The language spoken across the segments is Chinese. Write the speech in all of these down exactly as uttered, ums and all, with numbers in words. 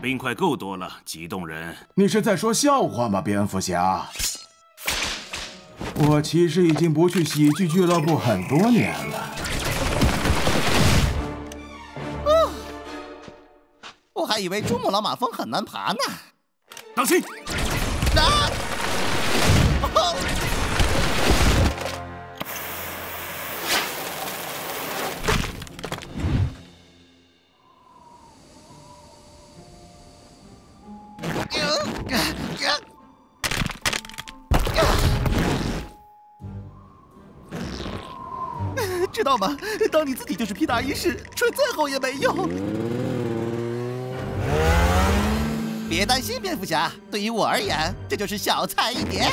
冰块够多了，激动人。 你是在说笑话吗，蝙蝠侠？我其实已经不去喜剧俱乐部很多年了。 哦，我还以为珠穆朗玛峰很难爬呢。 当心！ 啊！哦 知道吗？当你自己就是皮大医师，吹再好也没用。别担心，蝙蝠侠，对于我而言，这就是小菜一碟。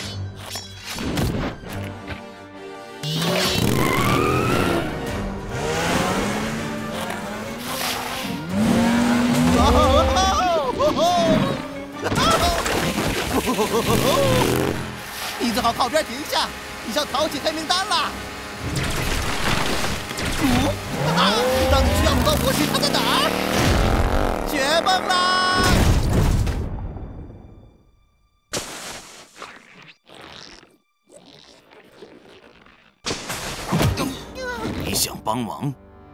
你最好靠边停下，你想挑起黑名单了。 啊！当你需要鲁道夫时，他在哪儿？绝梦啦！ 你想帮忙？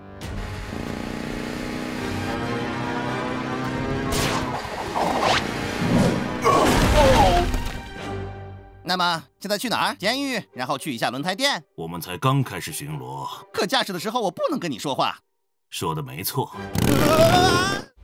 那么现在去哪儿？监狱，然后去一下轮胎店。 我们才刚开始巡逻， 可驾驶的时候我不能跟你说话。 说的没错。 啊